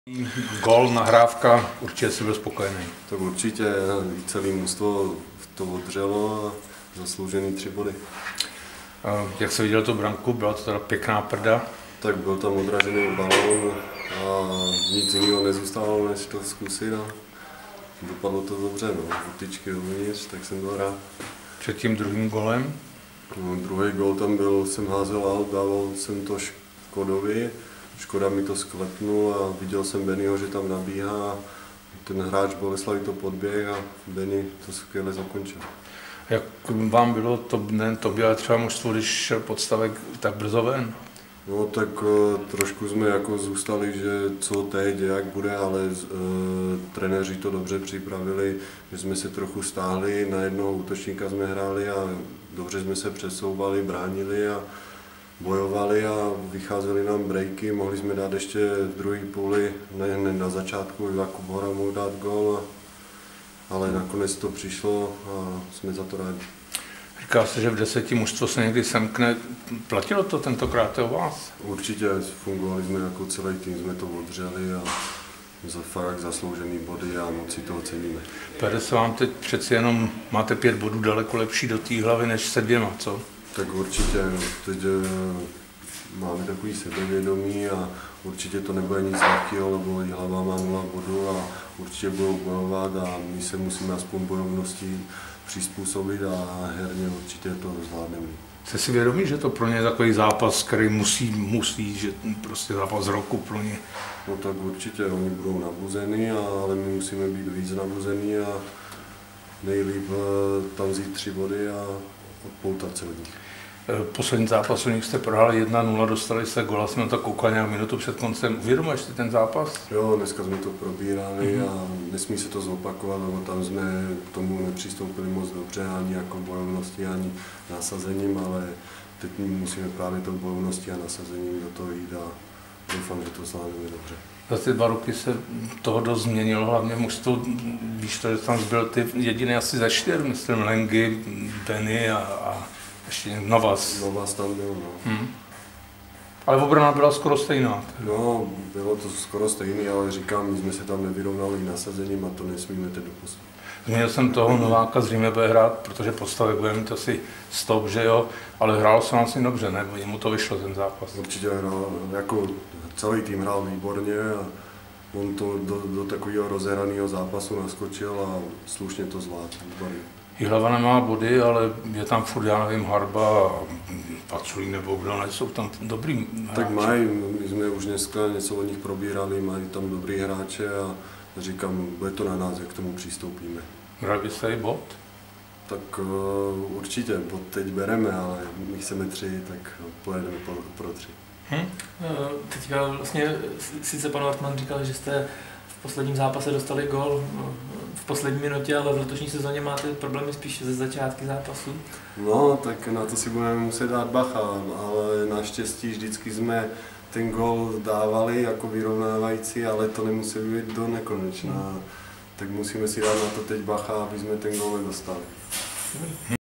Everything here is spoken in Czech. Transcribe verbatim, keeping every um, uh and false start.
Gól, nahrávka, určitě jsi byl spokojený. Tak určitě celé mužstvo to odřelo a zasloužený tři body. Jak jsi viděl tu branku, byla to teda pěkná prda? Tak byl tam odražený balón a nic jiného nezůstalo, než to zkusit a dopadlo to dobře, no. Tyčky dovnitř, tak jsem byl rád. Před tím druhým golem? No, druhý gol tam byl, jsem házel out, dával jsem to Škodovi. Škoda mi to sklepnul a viděl jsem Bennyho, že tam nabíhá. Ten hráč Boleslavy to podběh a Benny to skvěle zakončil. Jak vám bylo to, ne, tobě ale třeba mužstvo, když šel Podstavek tak brzo ven? No tak uh, trošku jsme jako zůstali, že co teď, jak bude, ale uh, trenéři to dobře připravili, že jsme se trochu stáhli, na jednoho útočníka jsme hráli a dobře jsme se přesouvali, bránili a bojovali a vycházely nám breaky, mohli jsme dát ještě v druhé půli, ne, ne na začátku, Jakub Hora mohl dát gól, ale nakonec to přišlo a jsme za to rádi. Říká se, že v deseti mužstvo se někdy semkne. Platilo to tentokrát u vás? Určitě fungovali jsme jako celý tým, jsme to odřeli a za fakt zasloužený body a moc si to oceníme. Pere se vám teď přeci jenom, máte pět bodů daleko lepší do té hlavy než se dvěma, co? Tak určitě, teď máme takový sebevědomí a určitě to nebude nic lehkého, lebo i hlava má nula bodů a určitě budou bojovat a my se musíme aspoň bojovností přizpůsobit a herně určitě to zvládneme. Jste si vědomí, že to pro ně je takový zápas, který musí, musí, že prostě zápas roku pro ně? No tak určitě, oni budou nabuzení, ale my musíme být víc nabuzení a nejlíp tam vzít tři body a odpoutat se od nich. Poslední zápas u nich jste prohráli jedna nula, dostali jste góla, jsme to koukali nějak minutu před koncem. Uvědomuješ si ten zápas? Jo, dneska jsme to probírali mm-hmm. a nesmí se to zopakovat, lebo tam jsme k tomu nepřistoupili moc dobře, ani jako bojovností, ani nasazením, ale teď musíme právě tou bojovností a nasazením do toho jít a doufám, že to zvládneme dobře. Za ty dva roky se toho dost změnilo, hlavně mužstvo, víš to, že tam zbyl ty jediný asi ze čtyř, myslím Lengy, Benny a, a ještě Novas. Novas tam byl, no. Hmm. Ale obrana byla skoro stejná. No, bylo to skoro stejný, ale říkám, my jsme se tam nevyrovnali nasazením a to nesmíme teď dopustit. Změnil jsem toho Nováka, zřejmě bude hrát, protože Podstavek bude mít asi stop, že jo, ale hrál se asi dobře, nebo jemu to vyšlo ten zápas. Určitě hrál, jako celý tým hrál výborně a on to do, do takového rozehraného zápasu naskočil a slušně to zvládl. Jihlava nemá body, ale je tam furt, já nevím, Harba a Paculí nebo kdo, ne, jsou tam dobrý hráči. Tak mají, my jsme už dneska něco o nich probírali, mají tam dobrý hráče a říkám, bude to na nás, jak k tomu přistoupíme. Bral byste i bod? Tak uh, určitě, bod teď bereme, ale my chceme tři, tak pojedeme pro, pro tři. Hm? Teďka vlastně, sice pan Hartmann říkal, že jste v posledním zápase dostali gól v poslední minutě, ale v letošní sezóně máte problémy spíš ze začátky zápasu. No, tak na to si budeme muset dát bacha, ale naštěstí vždycky jsme ten gól dávali jako vyrovnávající, ale to nemusí být do nekonečna. Hmm. Tak musíme si dát na to teď bacha, aby jsme ten gól nedostali. Hmm.